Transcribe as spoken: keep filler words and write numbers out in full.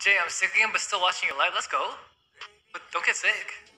Jay, I'm sick again, but still watching your live. Let's go. But don't get sick.